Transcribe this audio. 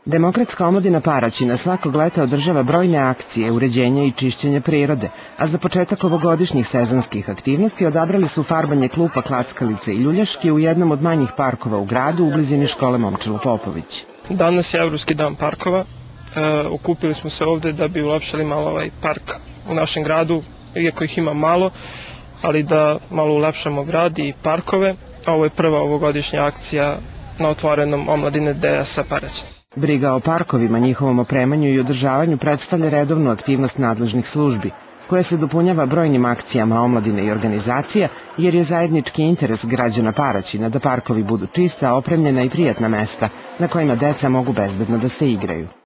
Demokratska omladina Paraćina svakog leta održava brojne akcije, uređenja i čišćenja prirode, a za početak ovogodišnjih sezonskih aktivnosti odabrali su farbanje klupa Klackalice i Ljuljaške u jednom od manjih parkova u gradu u blizini škole Momčilo Popović. Danas je Evropski dan parkova. Okupili smo se ovde da bi ulepšali malo ovaj park u našem gradu, iako ih ima malo, ali da malo ulepšamo grad i parkove. Ovo je prva ovogodišnja akcija na otvorenom omladine DS-a Paraćin. Briga o parkovima, njihovom opremanju i održavanju predstavlja redovnu aktivnost nadležnih službi, koja se dopunjava brojnim akcijama omladine i organizacija, jer je zajednički interes građana Paraćina da parkovi budu čista, opremljena i prijatna mesta na kojima deca mogu bezbedno da se igraju.